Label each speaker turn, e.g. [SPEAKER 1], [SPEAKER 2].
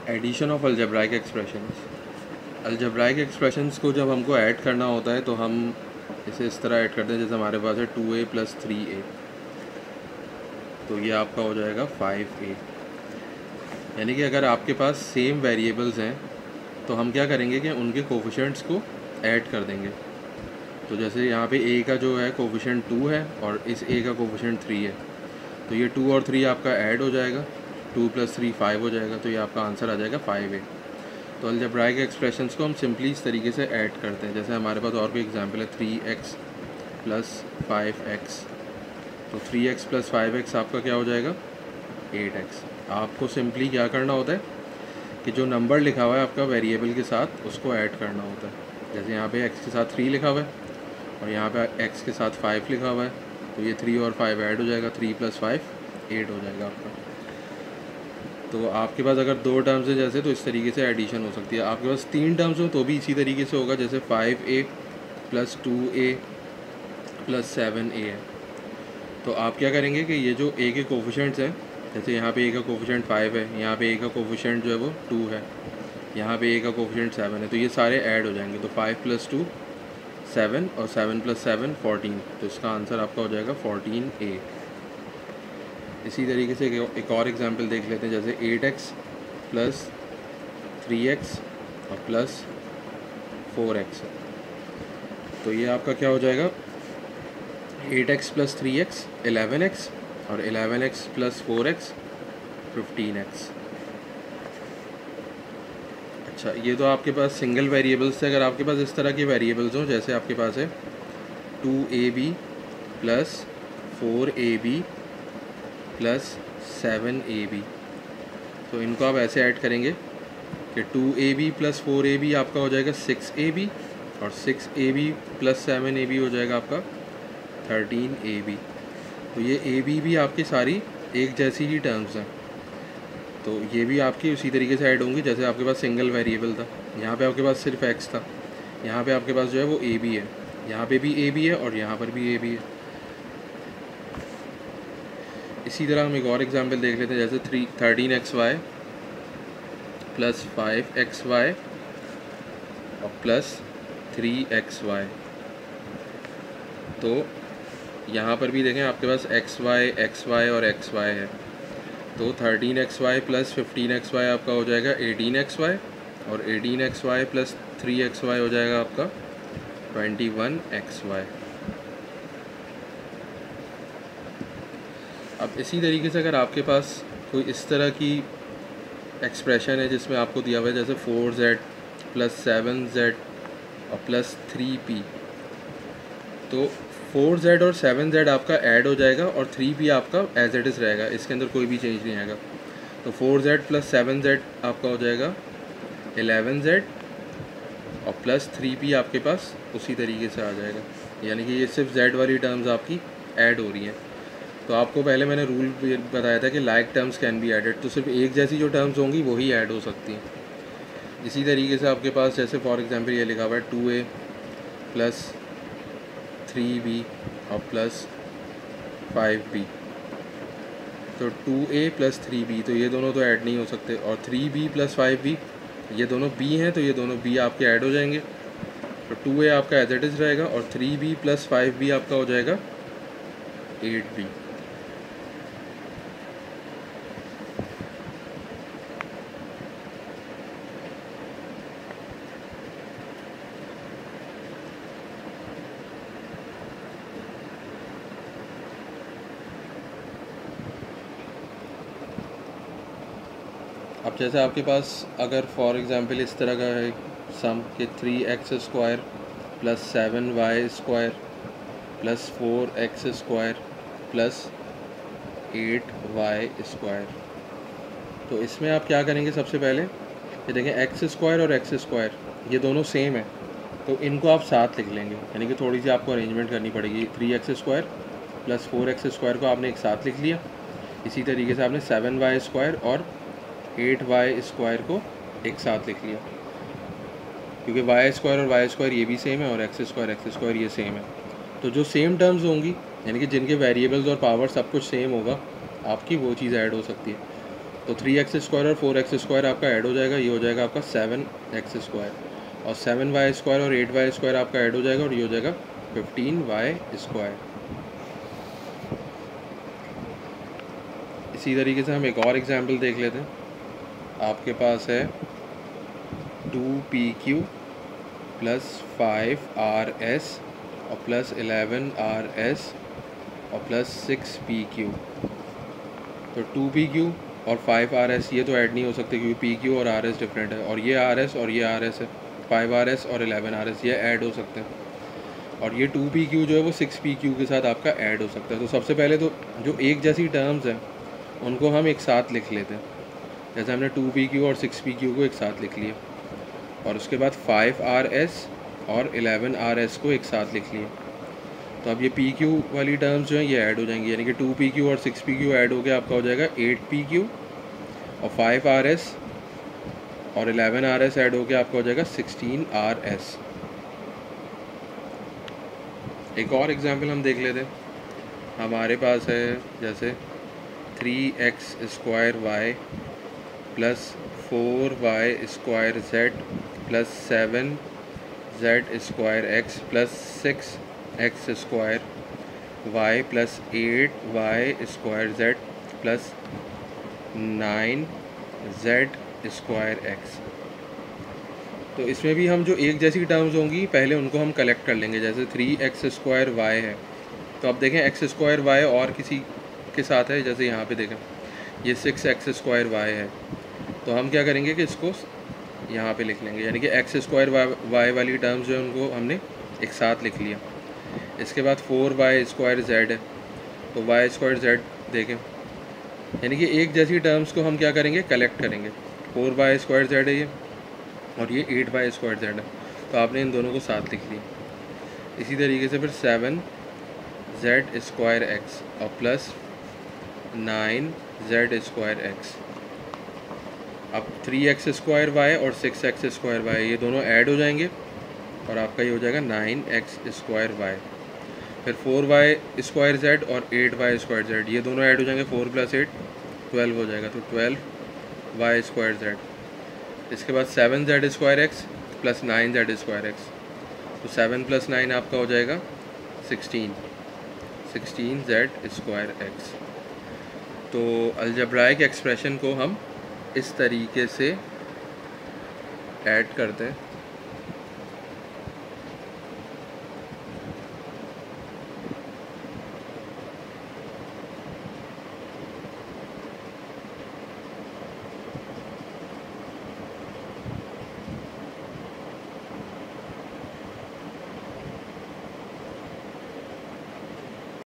[SPEAKER 1] Addition of algebraic expressions. Algebraic expressions को जब हमको ऐड करना होता है तो हम इसे इस तरह ऐड करते हैं जैसे हमारे पास है 2a + 3a, तो ये आपका हो जाएगा 5a। यानी कि अगर आपके पास सेम वेरिएबल्स हैं तो हम क्या करेंगे कि उनके कोफिशिएंट्स को ऐड कर देंगे। तो जैसे यहाँ पे a का जो है कोफिशिएंट 2 है और इस a का कोफिशिएंट 3 है, तो ये 2 और 3 आपका ऐड हो जाएगा, 2 + 3 5 हो जाएगा, तो ये आपका आंसर आ जाएगा 5a। तो अलजेब्राइक एक्सप्रेशंस को हम सिंपली इस तरीके से ऐड करते हैं। जैसे हमारे पास और भी एग्जांपल है 3x + 5x, तो 3x + 5x आपका क्या हो जाएगा 8x। आपको सिंपली क्या करना होता है कि जो नंबर लिखा हुआ है आपका वेरिएबल के साथ उसको ऐड करना होता है। जैसे यहाँ पे x के साथ 3 लिखा हुआ है और यहाँ पे x के साथ 5 लिखा हुआ है, तो ये 3 और 5 ऐड हो जाएगा, 3 + 5 8 हो जाएगा आपका। तो आपके पास अगर 2 टर्म्स है जैसे, तो इस तरीके से एडिशन हो सकती है। आपके पास 3 टर्म्स हो तो भी इसी तरीके से होगा, जैसे 5a + 2a + 7a है। तो आप क्या करेंगे कि ये जो a के कोफिशिएंट्स हैं, जैसे यहाँ पे a का कोफिशिएंट 5 है, यहाँ पे a का कोफिशिएंट जो है वो 2 है, यहाँ पे a का कोफिशिएंट 7 है, तो ये सारे ऐड हो जाएंगे। तो 5 + 2 7 और 7 + 7 14, तो इसका आंसर आपका हो जाएगा 14a। इसी तरीके से एक और एग्जांपल देख लेते हैं, जैसे 8x + 3x और +4x, तो ये आपका क्या हो जाएगा 8x + 3x 11x और 11x + 4x 15x। अच्छा, ये तो आपके पास सिंगल वेरिएबल्स है। अगर आपके पास इस तरह के वेरिएबल्स हों, जैसे आपके पास है 2ab + 4ab + 7ab, तो इनको आप ऐसे ऐड करेंगे कि 2ab + 4ab आपका हो जाएगा 6ab और 6ab + 7ab हो जाएगा आपका 13ab। तो ये ab भी आपकी सारी एक जैसी ही टर्म्स हैं, तो ये भी आपकी उसी तरीके से ऐड होंगी जैसे आपके पास सिंगल वेरिएबल था। यहाँ पे आपके पास सिर्फ x था, यहाँ पे आपके पास जो है वो ab है, यहाँ पे भी ab है और यहाँ पर भी ab है। इसी तरह हम एक और एग्जांपल देख लेते हैं, जैसे 13xy + 5xy और +3xy। तो यहाँ पर भी देखें आपके पास xy और xy है, तो 13xy + 15xy आपका हो जाएगा 18xy और 18xy + 3xy हो जाएगा आपका 21xy। अब इसी तरीके से अगर आपके पास कोई इस तरह की एक्सप्रेशन है जिसमें आपको दिया हुआ है जैसे 4z + 7z और +3p, तो 4z और 7z आपका ऐड हो जाएगा और 3p आपका एज इट इज़ रहेगा, इसके अंदर कोई भी चेंज नहीं आएगा। तो 4z + 7z आपका हो जाएगा 11z और +3p आपके पास उसी तरीके से आ जाएगा, यानी कि ये सिर्फ z वाली टर्म्स आपकी ऐड हो रही हैं। तो आपको पहले मैंने रूल बताया था कि like terms can be added, तो सिर्फ एक जैसी जो टर्म्स होंगी वही ऐड हो सकती हैं। इसी तरीके से आपके पास जैसे फॉर एग्जांपल ये लिखा हुआ है 2a + 3b और +5b, तो 2a + 3b, तो ये दोनों तो ऐड नहीं हो सकते, और 3b + 5b ये दोनों b हैं, तो ये दोनों b आपके ऐड हो जाएंगे। तो 2a आपका एज इट इज़ रहेगा और 3b + 5b आपका हो जाएगा 8b। अब जैसे आपके पास अगर फॉर एग्ज़ाम्पल इस तरह का है सम कि 3x² + 7y² + 4x² + 8y², तो इसमें आप क्या करेंगे सबसे पहले ये देखें x² और x² ये दोनों सेम है, तो इनको आप साथ लिख लेंगे, यानी कि थोड़ी सी आपको अरेंजमेंट करनी पड़ेगी। 3x² + 4x² को आपने एक साथ लिख लिया, इसी तरीके से आपने 7y² और 8y² को एक साथ लिख लिया, क्योंकि y² और y² ये भी सेम है और x² ये सेम है। तो जो सेम टर्म्स होंगी, यानी कि जिनके वेरिएबल्स और पावर सब कुछ सेम होगा, आपकी वो चीज़ ऐड हो सकती है। तो 3x² और 4x² आपका ऐड हो जाएगा, ये हो जाएगा आपका 7x², और 7y² और 8y² आपका ऐड हो जाएगा और ये हो जाएगा 15y²। इसी तरीके से हम एक और एग्जाम्पल देख लेते हैं। आपके पास है 2pq प्लस 5rs और प्लस 11rs और प्लस 6pq। तो 2pq और 5rs ये तो ऐड नहीं हो सकते क्योंकि pq और rs डिफरेंट है, और ये rs और ये rs है। 5rs और 11rs ये ऐड हो सकते हैं, और ये 2pq जो है वो 6pq के साथ आपका ऐड हो सकता है। तो सबसे पहले तो जो एक जैसी टर्म्स हैं उनको हम एक साथ लिख लेते हैं, जैसे हमने 2pq और 6pq को एक साथ लिख लिया, और उसके बाद 5rs और 11rs को एक साथ लिख लिए। तो अब ये pq वाली टर्म्स जो हैं ये ऐड हो जाएंगी, यानी कि 2pq और 6pq ऐड हो गया आपका हो जाएगा 8pq, और 5rs और 11rs ऐड हो गया आपका हो जाएगा 16rs। एक और एग्जांपल हम देख लेते हैं। हमारे पास है जैसे 3x² plus 4y² plus 7z² plus 6x² plus 8y² plus 9z²। तो इसमें भी हम जो एक जैसी टर्म्स होंगी पहले उनको हम कलेक्ट कर लेंगे। जैसे 3x² है, तो अब देखें x² और किसी के साथ है, जैसे यहाँ पे देखें ये 6x² है, तो हम क्या करेंगे कि इसको यहाँ पे लिख लेंगे, यानी कि x² वाली टर्म्स जो है उनको हमने एक साथ लिख लिया। इसके बाद 4y² है, तो y² देखें, यानी कि एक जैसी टर्म्स को हम क्या करेंगे कलेक्ट करेंगे। 4y² है ये, और ये 8y² है, तो आपने इन दोनों को साथ लिख लिया। इसी तरीके से फिर 7z² और प्लस 9z²। अब 3x² और 6x² ये दोनों ऐड हो जाएंगे और आपका ये हो जाएगा 9x²। फिर 4y² और 8y² ये दोनों ऐड हो जाएंगे, 4 + 8 12 हो जाएगा, तो 12y²। इसके बाद 7z² प्लस 9z², तो 7 + 9 आपका हो जाएगा 16z²। तो अलजेब्राइक एक्सप्रेशन को हम इस तरीके से ऐड करते हैं।